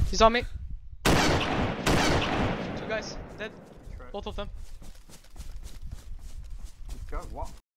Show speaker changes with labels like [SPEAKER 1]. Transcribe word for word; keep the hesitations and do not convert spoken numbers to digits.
[SPEAKER 1] He's on me. Two guys, dead.
[SPEAKER 2] Right.
[SPEAKER 1] Both of them.
[SPEAKER 2] Go, what?